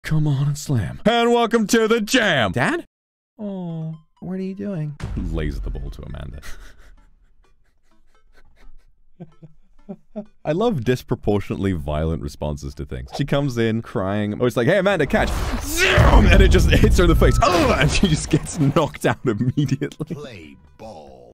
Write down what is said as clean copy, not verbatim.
Come on and slam. And welcome to the jam. Dad? Oh, what are you doing? Lays the ball to Amanda. I love disproportionately violent responses to things. She comes in crying. Oh, it's like, hey, Amanda, catch. And it just hits her in the face. Oh, and she just gets knocked out immediately.